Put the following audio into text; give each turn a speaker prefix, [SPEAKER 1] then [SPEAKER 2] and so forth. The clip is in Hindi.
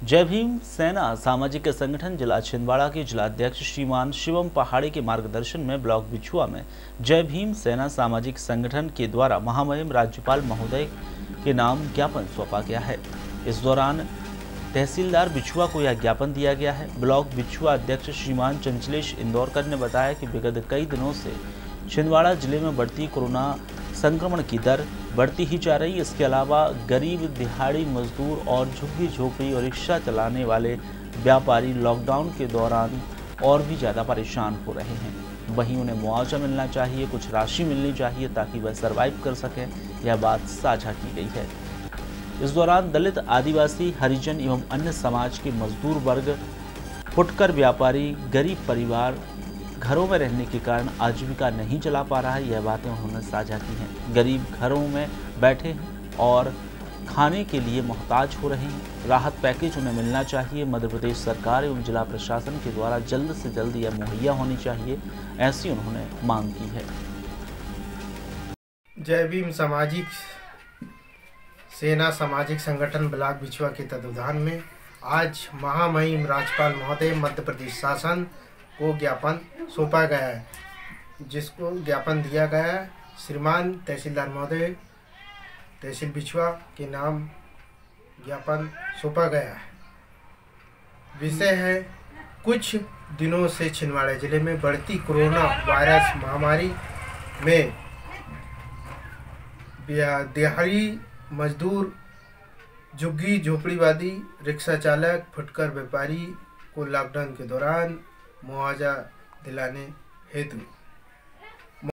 [SPEAKER 1] जय भीम सेना सामाजिक संगठन जिला छिंदवाड़ा के जिलाध्यक्ष श्रीमान शिवम पहाड़ी के मार्गदर्शन में ब्लॉक बिछुआ में जय भीम सेना सामाजिक संगठन के द्वारा महामहिम राज्यपाल महोदय के नाम ज्ञापन सौंपा गया है। इस दौरान तहसीलदार बिछुआ को यह ज्ञापन दिया गया है। ब्लॉक बिछुआ अध्यक्ष श्रीमान चंचलेश इंदौरकर ने बताया कि विगत कई दिनों से छिंदवाड़ा जिले में बढ़ती कोरोना संक्रमण की दर बढ़ती ही जा रही। इसके अलावा गरीब दिहाड़ी मजदूर और झुग्गी झोपड़ी और रिक्शा चलाने वाले व्यापारी लॉकडाउन के दौरान और भी ज़्यादा परेशान हो रहे हैं। वहीं उन्हें मुआवजा मिलना चाहिए, कुछ राशि मिलनी चाहिए ताकि वह सरवाइव कर सकें। यह बात साझा की गई है। इस दौरान दलित, आदिवासी, हरिजन एवं अन्य समाज के मजदूर वर्ग, फुटकर व्यापारी, गरीब परिवार घरों में रहने के कारण आजीविका नहीं चला पा रहा है। यह बातें उन्होंने साझा की हैं। गरीब घरों में बैठे हैं और खाने के लिए मोहताज हो रहे हैं। राहत पैकेज उन्हें मिलना चाहिए। मध्य प्रदेश सरकार एवं जिला प्रशासन के द्वारा जल्द से जल्द यह मुहैया होनी चाहिए, ऐसी उन्होंने मांग की है।
[SPEAKER 2] जय भीम सामाजिक सेना सामाजिक संगठन ब्लॉक बिछुआ के तत्वाधान में आज महामहिम राज्यपाल महोदय मध्य प्रदेश शासन को ज्ञापन सौंपा गया है, जिसको ज्ञापन दिया गया है श्रीमान तहसीलदार महोदय तहसील बिछुआ के नाम ज्ञापन सौंपा गया है। विषय है, कुछ दिनों से छिंदवाड़ा जिले में बढ़ती कोरोना वायरस महामारी में दिहाड़ी मजदूर, झुग्गी झोपड़ीवादी, रिक्शा चालक, फुटकर व्यापारी को लॉकडाउन के दौरान मुआवजा दिलाने हेतु